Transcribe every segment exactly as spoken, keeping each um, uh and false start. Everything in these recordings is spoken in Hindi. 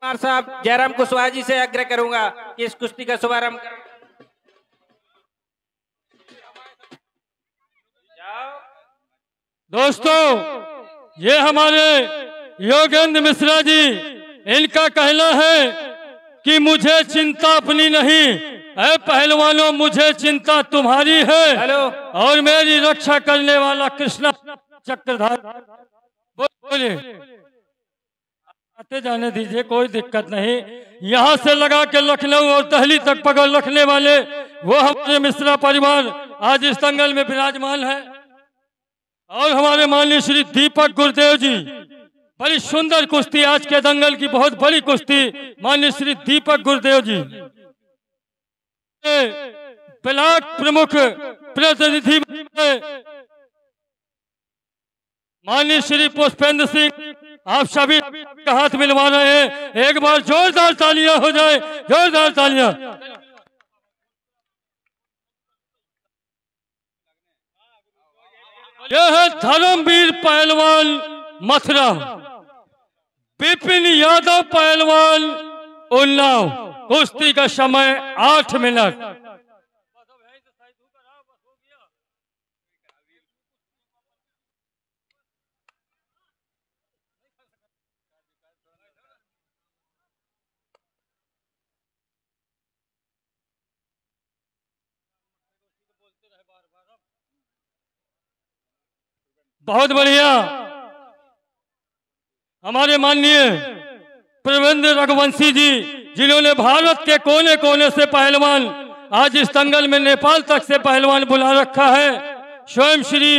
कुमार साहब जयराम कुशवाहा जी से आग्रह करूंगा कि इस कुश्ती का शुभारंभ करें। दोस्तों, ये हमारे योगेंद्र मिश्रा जी, इनका कहना है कि मुझे चिंता अपनी नहीं है पहलवानों, मुझे चिंता तुम्हारी है। हेलो। और मेरी रक्षा करने वाला कृष्णा चक्रधारी। बोले आते जाने दीजिए, कोई दिक्कत नहीं। यहाँ से लगा के लखनऊ और दिल्ली तक पकड़ रखने वाले वो हमारे मिश्रा परिवार आज इस दंगल में विराजमान है। और हमारे माननीय श्री दीपक गुरुदेव जी, बड़ी सुंदर कुश्ती आज के दंगल की, बहुत बड़ी कुश्ती। माननीय श्री दीपक गुरुदेव जी ब्लॉक प्रमुख प्रतिनिधि माननीय श्री पुष्पेंद्र सिंह, आप सभी का हाथ मिलवा रहे हैं। एक बार जोरदार तालियां हो जाए, जोरदार तालियां। यह है धर्मवीर पहलवान मथुरा, विपिन यादव पहलवान उन्नाव। कुश्ती का समय आठ मिनट। बहुत बढ़िया। हमारे माननीय प्रबंध रघुवंशी जी, जिन्होंने भारत के कोने कोने से पहलवान आज इस दंगल में, नेपाल तक से पहलवान बुला रखा है। स्वयं श्री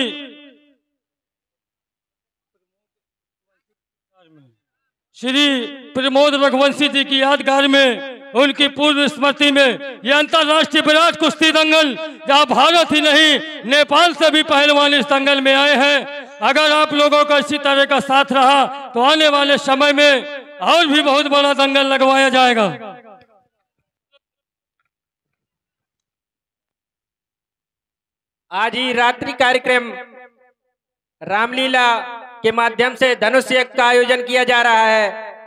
श्री प्रमोद रघुवंशी जी की यादगार में, उनकी पूर्व स्मृति में यह अंतर्राष्ट्रीय विराट कुश्ती दंगल, जहां भारत ही नहीं नेपाल से भी पहलवान इस दंगल में आए हैं। अगर आप लोगों का इसी तरह का साथ रहा तो आने वाले समय में और भी बहुत बड़ा दंगल लगवाया जाएगा। आज ही रात्रि कार्यक्रम रामलीला के माध्यम से धनुष यज्ञ का आयोजन किया जा रहा है।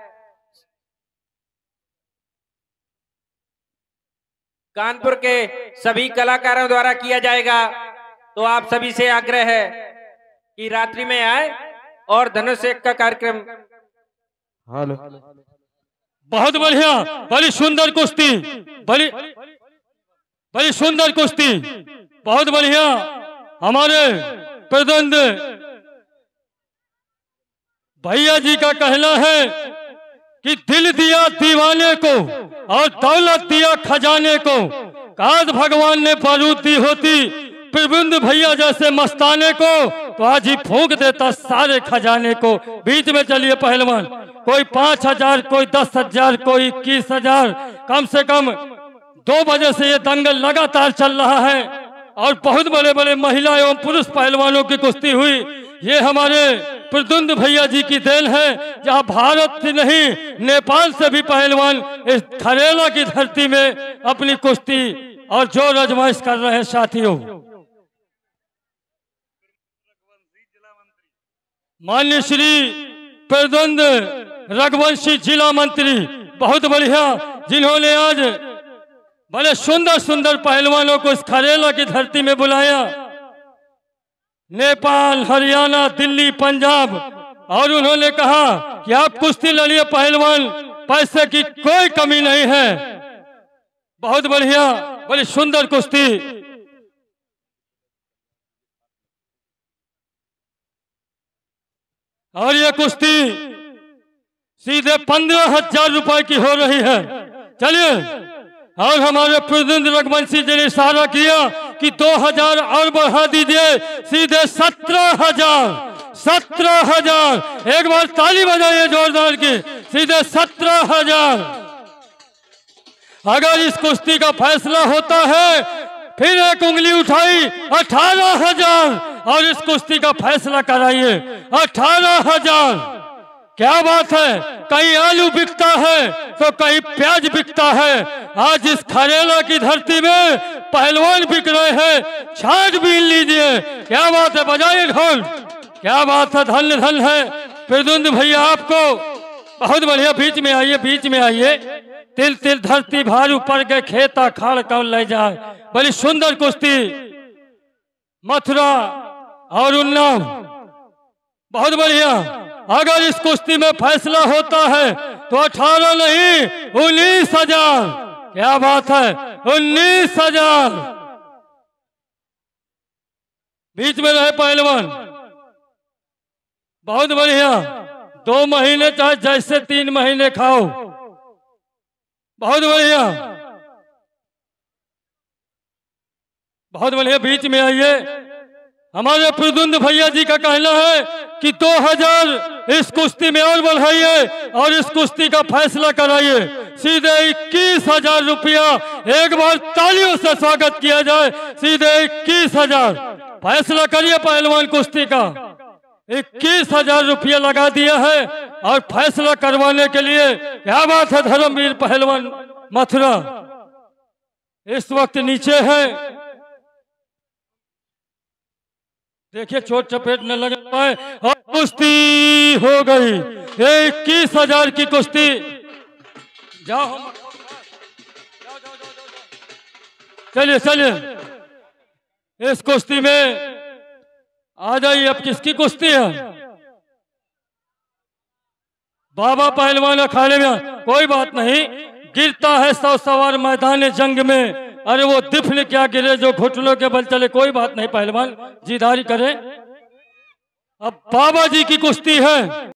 कानपुर के सभी कलाकारों द्वारा किया जाएगा। तो आप सभी से आग्रह है कि रात्रि में आए और धनुष यज्ञ का कार्यक्रम। हेलो। बहुत बढ़िया, बड़ी सुंदर कुश्ती, बड़ी बड़ी सुंदर कुश्ती, बहुत बढ़िया। हमारे प्रबंध भैया जी का कहना है कि दिल दिया दीवाने को और दौलत दिया खजाने को, काश भगवान ने बारूद दी होती प्रबंध भैया जैसे मस्ताने को, तो आज ही फूंक देता सारे खजाने को। बीच में चलिए पहलवान, कोई पांच हजार, कोई दस हजार, कोई इक्कीस हजार। कम से कम दो बजे से ये दंगल लगातार चल रहा है और बहुत बड़े बड़े महिला एवं पुरुष पहलवानों की कुश्ती हुई। ये हमारे प्रद्युम्न भैया जी की देन है, जहां भारत से नहीं नेपाल से भी पहलवान इस खरेला की धरती में अपनी कुश्ती और जोर आजमाइश कर रहे हैं। साथियों, माननीय श्री प्रद्युम्न रघुवंशी जिला मंत्री, बहुत बढ़िया, जिन्होंने आज बड़े सुंदर सुंदर पहलवानों को इस खरेला की धरती में बुलाया। नेपाल, हरियाणा, दिल्ली, पंजाब, और उन्होंने कहा कि आप कुश्ती लड़िए पहलवान, पैसे की कोई कमी नहीं है। बहुत बढ़िया, बड़ी सुंदर कुश्ती। और ये कुश्ती सीधे पंद्रह हजार रुपए की हो रही है। चलिए, और हमारे प्रद्युम्न रघुवंशी जी ने इशारा किया कि दो हजार और बढ़ा दीजिए, सीधे सत्रह हजार, सत्रह हजार। एक बार ताली बजाइए जोरदार की, सीधे सत्रह हजार। अगर इस कुश्ती का फैसला होता है, फिर एक उंगली उठाई, अठारह हजार, और इस कुश्ती का फैसला कराइए, अठारह हजार। क्या बात है, कहीं आलू बिकता है तो कहीं प्याज बिकता है। आज इस खरेला की धरती में पहलवान बिक रहे हैं, छाट बीन लीजिए। क्या बात है, बजाइए ढोल। क्या बात है, धन्य धन्य है प्रद्युम्न भैया आपको। बहुत बढ़िया, बीच में आइए, बीच में आइए। तिल तिल धरती भार ऊपर के खेता खाड़ कौन ले जाए। बड़ी सुंदर कुश्ती मथुरा और उन्नाव, बहुत बढ़िया। अगर इस कुश्ती में फैसला होता है तो अठारह नहीं उन्नीस हजार, क्या बात है, उन्नीस हजार। बीच में रहे पहलवान, बहुत बढ़िया। दो महीने चाहे जैसे तीन महीने खाओ, बहुत बढ़िया, बहुत बढ़िया। बीच में आइए। हमारे प्रद्युम्न भैया जी का कहना है कि दो हजार इस कुश्ती में और बढ़ाइए और इस कुश्ती का फैसला कराइए। सीधे इक्कीस हजार रुपया, एक बार तालियों से स्वागत किया जाए। सीधे इक्कीस हजार, फैसला करिए पहलवान कुश्ती का। इक्कीस हजार रुपया लगा दिया है और फैसला करवाने के लिए, क्या बात है धर्मवीर पहलवान मथुरा इस वक्त नीचे है। देखिए चोट चपेट न लग पाए और कुश्ती हो गई। इक्कीस हजार की कुश्ती। जाओ हम, चलिए चलिए इस कुश्ती में आ जाइए। अब किसकी कुश्ती है? बाबा पहलवान अखाड़े में। कोई बात नहीं, गिरता है सौ सवार मैदान जंग में। अरे वो दिफन क्या गिरे जो घुटनों के बल चले। कोई बात नहीं, पहलवान जीदारी करे। अब बाबा जी की कुश्ती है।